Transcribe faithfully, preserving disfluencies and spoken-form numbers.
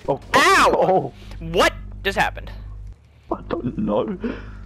Oh, Ow! oh, What just happened? I don't know.